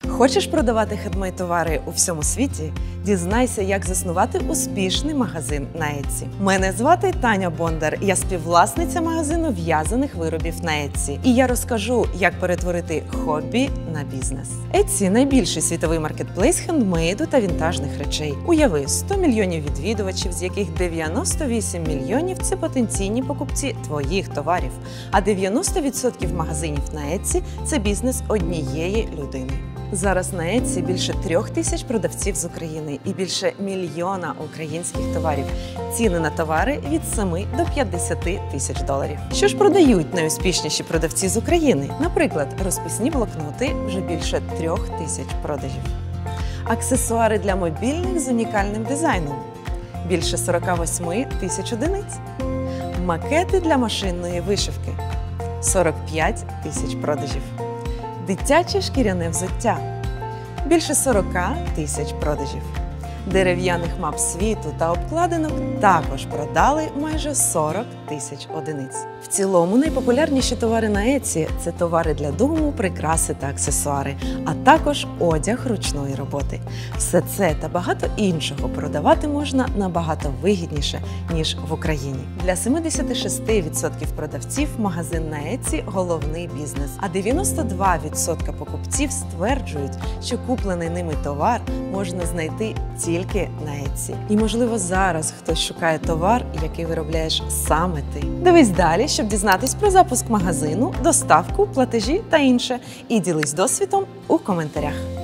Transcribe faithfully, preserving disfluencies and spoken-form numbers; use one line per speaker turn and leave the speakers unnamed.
Хочеш продавати хендмейд-товари у всьому світі? Дізнайся, як заснувати успішний магазин на Etsy. Мене звати Таня Бондар, я співвласниця магазину в'язаних виробів на Etsy. І я розкажу, як перетворити хобі на бізнес. Etsy – найбільший світовий маркетплейс хендмейду та вінтажних речей. Уяви, сто мільйонів відвідувачів, з яких дев'яносто вісім мільйонів – це потенційні покупці твоїх товарів, а дев'яносто відсотків магазинів на Etsy – це бізнес однієї людини. Зараз на Etsy більше трьох тисяч продавців з України і більше мільйона українських товарів. Ціни на товари від семи до п'ятдесяти тисяч доларів. Що ж продають найуспішніші продавці з України? Наприклад, розписні блокноти – вже більше трьох тисяч продажів. Аксесуари для мобільних з унікальним дизайном – більше сорока восьми тисяч одиниць. Макети для машинної вишивки – сорок п'ять тисяч продажів. Дитяче шкіряне взуття – більше сорока тисяч продажів. Дерев'яних мап світу та обкладинок також продали майже сорок тисяч одиниць. В цілому найпопулярніші товари на Etsy – це товари для дому, прикраси та аксесуари, а також одяг ручної роботи. Все це та багато іншого продавати можна набагато вигідніше, ніж в Україні. Для сімдесят шість відсотків продавців магазин на Etsy – головний бізнес, а дев'яносто два відсотки покупців стверджують, що куплений ними товар можна знайти тільки на Etsy. І, можливо, зараз хтось шукає товар, який виробляєш саме ти. Дивись далі, щоб дізнатись про запуск магазину, доставку, платежі та інше. І ділись досвідом у коментарях.